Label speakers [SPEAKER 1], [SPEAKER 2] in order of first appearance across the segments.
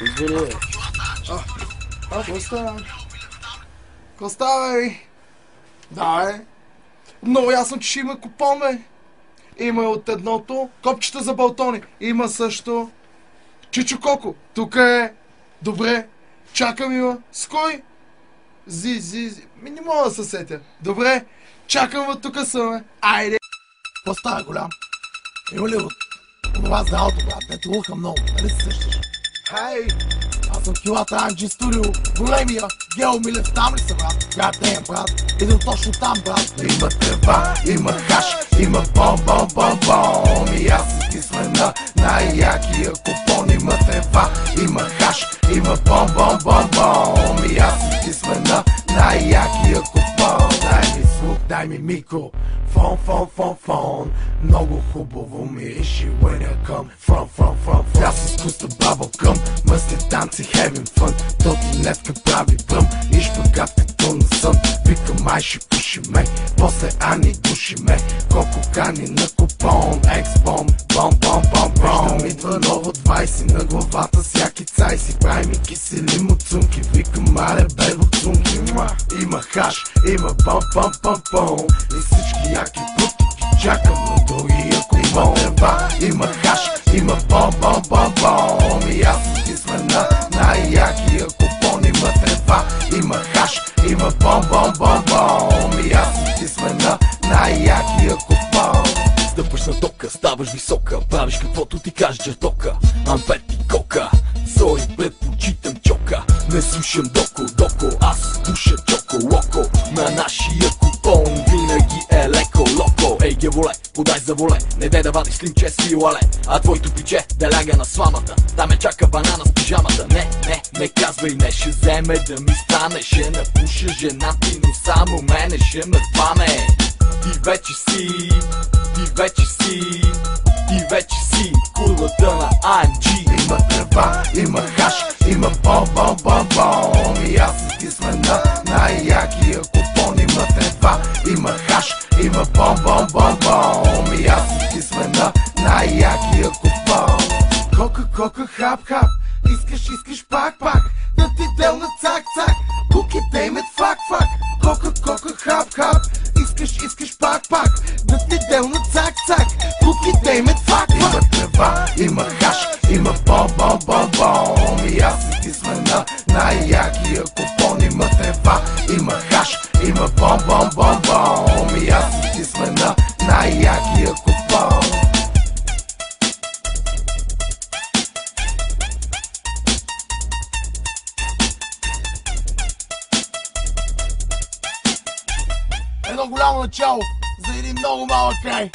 [SPEAKER 1] Извини.
[SPEAKER 2] Какво става? Какво става, бе? Да, бе. Много ясно, че ще има купон, бе. Има от едното копчета за балтони. Има също Чичо Коко. Тук е. Добре. Чакам има. С кой? Зи. Не мога да се сетя. Добре. Чакам въд тук съм, бе. Айде.
[SPEAKER 3] Какво става, голям? Има ли от това здравото, брат? Дето луха много. Нали се сещаш?
[SPEAKER 2] Хей.
[SPEAKER 3] Аз съм Килата Анджи Студио. Големия. Гео Милев, там ли са, брат? Гадеем, брат. Идем точно там, брат.
[SPEAKER 4] Има трева, има хаш, има бом. И аз и ти сме на най-якия купон. Има трева, има хаш, има бом. И аз и ти сме на най-якия купон. Дай ми звук, дай ми микро. Фон. Много хубаво мириши when I come from. Аз изкуста bubblegum, мъсли танци, having fun. Тоти левка прави бръм и шпагат като на сън. Викам ай ще пушиме, после Ани душиме. Колко кани на купон, експом, бом. Виждам идва ново 20 на главата, всяки цай си прави ми кисели муцунки. Викам мале бебо цунки. Има хаш, има бом. И всички яки путки ги чакам на другия купон. Трева, има хаш, има бом. И аз и ти сме на най-якия купон. Има трева, има хаш, има бом. И аз и ти сме на най-якия купон.
[SPEAKER 5] Стъпваш на тока, ставаш висока, правиш каквото ти каже чертока. Ампет и кока, сори предпочитам чока. Не слушам доко, аз душа чоко локо. На нашия купон винаги е леко локо. Ей геволе, подай за воле, не дай да вадиш слимче си лале. А твоето пиче да ляга на сламата, там ме чака банана с пижамата. Не казвай не, ще вземе да ми стане. Ще напуша жена ти, но само мене ще ме хване. Ти вече си кулата на Анджи.
[SPEAKER 4] Има трева, има хаш, има бом. И аз и ти сме на най-якия купон. Има трева, има хаш, има бом. И аз и ти сме на най-якия купон. Кока, хап. Искаш пак. Да ти делна цак. Куките имат фак. Кока, хап. Искаш пак. Да ти делна цак. Куките имат фак. Има трева, има хаш, има бом. И аз и ти сме на най-якия купон. Има трева, има хаш, има бом. И аз и ти сме на най-якия купон.
[SPEAKER 3] Едно голямо начало за един много малък край.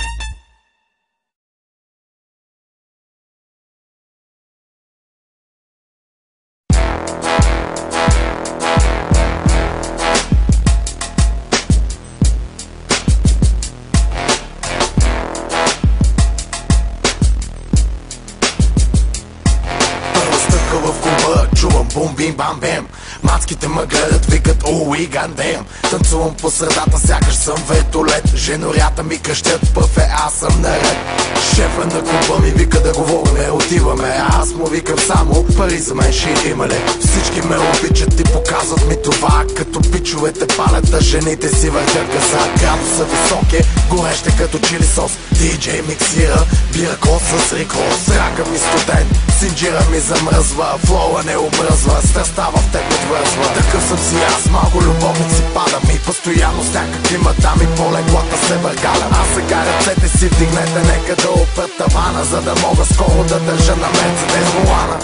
[SPEAKER 4] Първа стъпка в клуба, чувам бум-бим-бам-бем. Мацките ме гледат, викат уи гандем. Танцувам по средата, сякаш съм вертолет. Женорята ми крещят, пъфе, аз съм наред. Шефа на клуба ми вика да говорим, отиваме. Аз му викам само, пари за мен ще има ли? Всички ме обичат и показват ми това. Като пичовете палят, а жените си въртят гаса. Градуса висок е, гореще като чили сос. Диджей миксира, бира крос с рикрос. Зрака ми студент, синджира ми замръзва. Флоуа не обръзва, страстта в теб отвързва. Такъв съм си аз, малко любовници падам. И постоянно с някакви мадами по леглата се въргалям. А сега ръцете си вдигнете, нека да опрат тавана, за да мога скоро да държа на Мерцедес волана.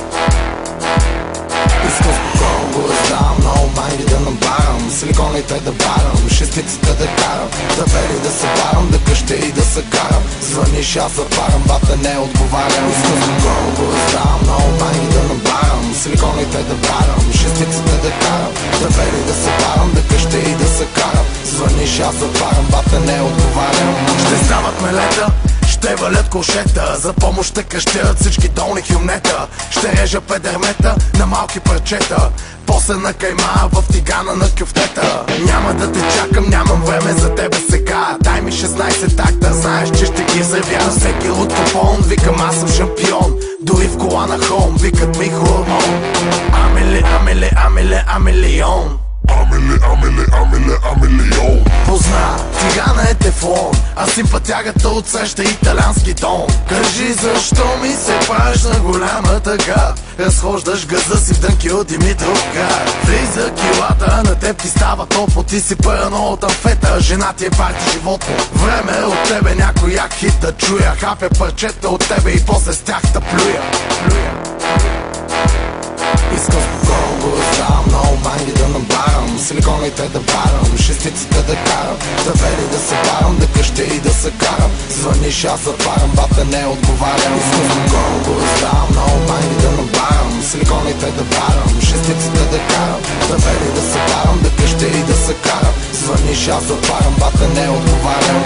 [SPEAKER 4] Искам спокойно го раздавам, много майди да набарам, силиконите да барам, шестиците да карам, да бери да се барам, да къща и да се карам. Звъниш, аз запарам, бата не отговарям. Искам спокойно го раздавам, много майди да набарам, силиконите да барам, шестиците да карам, да бери да се барам, да къща и да се карам. Звъниш, аз запарам, бата не отговарям. Ще стават мелета, Ще валят кошета, за помощ ще къщят всички долни хюмнета. Ще режа педермета на малки парчета, после на кайма в тигана на кюфтета. Няма да те чакам, нямам време за тебе сега. Дай ми 16 такта, знаеш, че ще ги взривя. Всеки луд купон, викам аз съм шампион. Дори в кола на хром, викат ми хормон. Амеле, амеле, амеле, амелион.
[SPEAKER 1] Амеле, амеле, амеле, амелион.
[SPEAKER 4] Позна, тигана е тефлон, а симпатягата отсеща италиански тон. Кажи защо ми се правиш на голяма тъга, разхождаш газа си в дънки от Димитровград. Влиза килата, на теб ти става топло, ти си пърно от амфета, жена ти е парти животно. Време е от тебе някой як хит да чуя, хапя парчета от тебе и после с тях да плюя. Искам спокойно го раздавам, много манги да набарам, силиконите да барам, шестиците да карам, да вели да се барам, да къща и да се карам. Звъниш, аз затварям, бата не отговарям. Искам спокойно го раздавам, много манги да набарам, силиконите да барам, шестиците да карам, да вели да се барам, да къща и да се карам. Звъниш, аз затварям, бата не отговарям.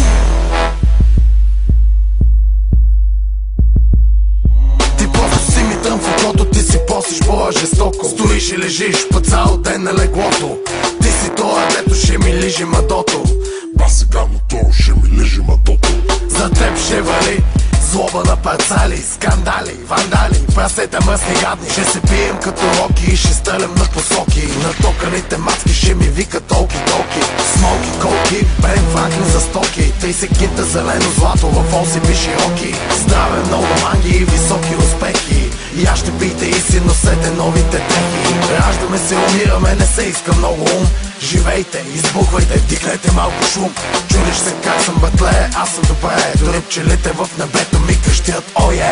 [SPEAKER 4] Ти си посиш по-жестоко, стоиш и лежиш по цял ден на леглото. Ти си това, дето ще ми лижи мадото.
[SPEAKER 1] Ба сега на то ще ми лежи мадото.
[SPEAKER 4] За теб ще вали злоба на парцали, скандали, вандали, прасета мръсни гадни. Ще се пием като роки и ще стрелям на посоки. Натоканите мацки ще ми викат толки-толки. Смолки, колки, брен франклин за стоки. 30 кинта зелено злато в оси би широки. Здраве, много манги и високи успехи. И аз ще пийте и си носете новите техи. Раждаме се, умираме, не се иска много ум. Живейте, избухвайте, вдихнете малко шум. Чудиш се как съм братле, аз съм добре. Дори пчелите в небето ми крещят, ое.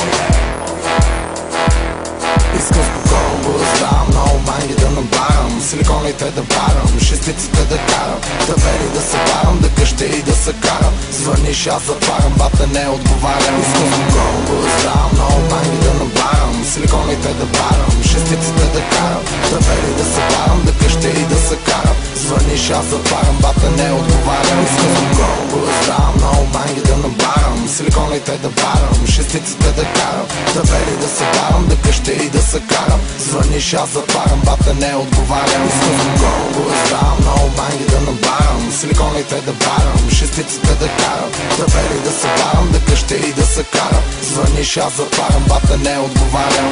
[SPEAKER 4] Искам спокойно го раздавам, много манги да набарам, силиконите да барам, шестиците да карам, да вели да се барам, да къща и да се карам. Звъниш, аз затварям, бата не отговарям. Искам спокойно го раздавам, много манги да набарам, силиконите да барам, шестиците да карам, да вели да се барам, да къща и да се карам. Звъниш, аз затварям, бата не отговарям. Искам спокойно го раздавам, много манги да набарам, силиконите да барам, шестиците да карам, да вели да се барам, да къща и да се карам. Звъниш, аз затварям, бата не отговарям. Искам спокойно го раздавам, много манги да набарам, силиконите да барам, шестиците да карам, да вели да се барам, да къща и да се карам. Звъниш, аз затварям, бата не отговарям.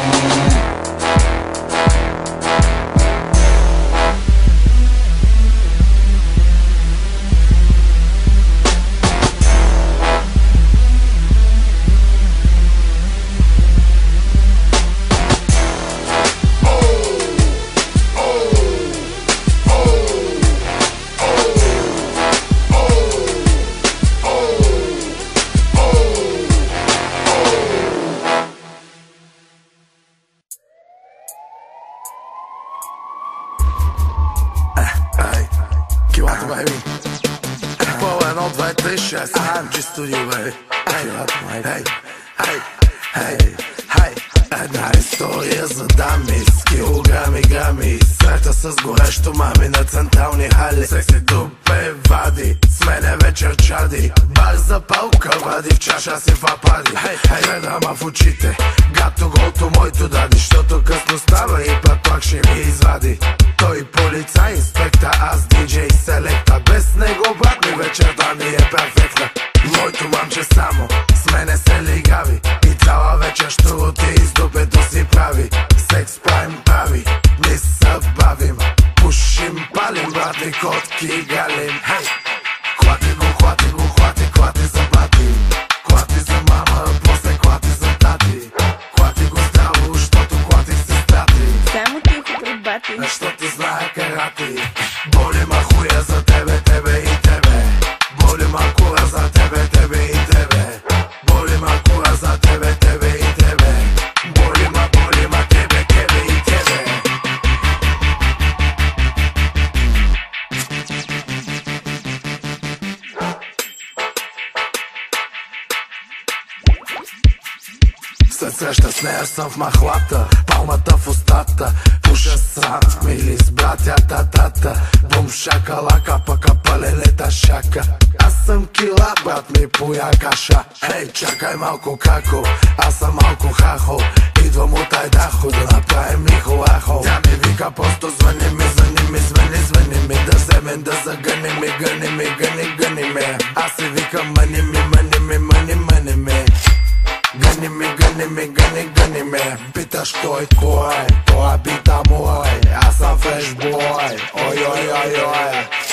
[SPEAKER 4] Килата, бейби. Пол 1, 2, 3, 6. AMG Studio, бейби. Хей, хей, хей, хей. Една история за дами с килограми, грами. Срета с горещо мами на централни хали. Секси дупе вади, с мене вечер чади. Бар за палка вади, в чаша си вапади. Гледам в очите, гато голто моето дади. Щото късно става и пак ще ми извади. Той полицай, инспекта, аз диджей, селекта. Без него брат ми вечерта ми е перфектна. Моето мамче само с мене се лигави и цяла вечер щуроти из дупето си прави. Секс прайм прави, ни се бавим, пушим, палим, брати, котки, галим. Хей! Хвати го, хвати го, хвати за бати. Хвати за мама, после хвати за тати. Хвати го здраво, щото хватих се страти.
[SPEAKER 6] Само тихо при бати.
[SPEAKER 4] Защото знае карати. Боли ма хуя за тебе, тебе и тебе. Боли ма кура за тебе, тебе и тебе. След среща с нея съм в махлата, палмата в устата. Пуша сам, мили с братята. Бум шакалака, пъка палелета шака. Аз съм кила, брат ми поя каша. Ей, чакай малко како, аз съм малко хахо. Идвам от Айдахо да направим лихо-лахо. Тя ми вика, просто звъни ми, звъни ми. Да вземем, да загъни ми, гъни ми. Аз си викам, мани ми. Гъни ми. Питаш той кой, той пита мой. Аз съм фрешбой, ой.